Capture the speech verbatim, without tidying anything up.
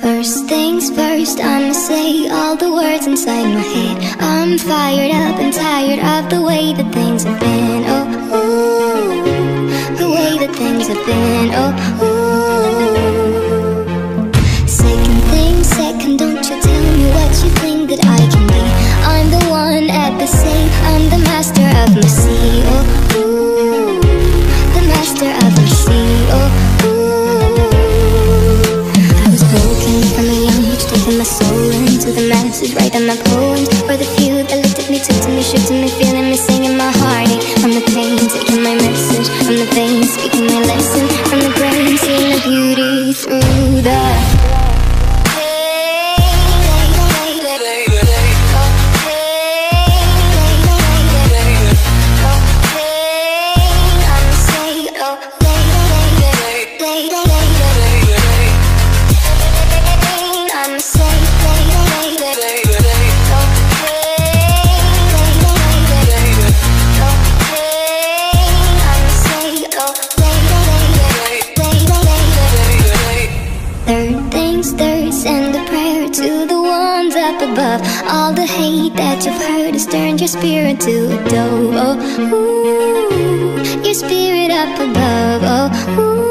First things first, I'ma say all the words inside my head. I'm fired up and tired of the way that things have been. Oh, ooh, the way that things have been. Oh, ooh. Second thing second, don't you tell me what you think that I can be. I'm the one at the sea, I'm the master of my sea. Oh, ooh, the master of my sea. Oh, my soul into the masses, writing my poems for the few that looked at me, took to me, shook to me, feeling me, singing my heartache. From the pain, taking my message from the veins, speaking my lesson from the brain, seeing the beauty through the above. All the hate that you've heard has turned your spirit to a dove. Oh, ooh, your spirit up above. Oh, ooh.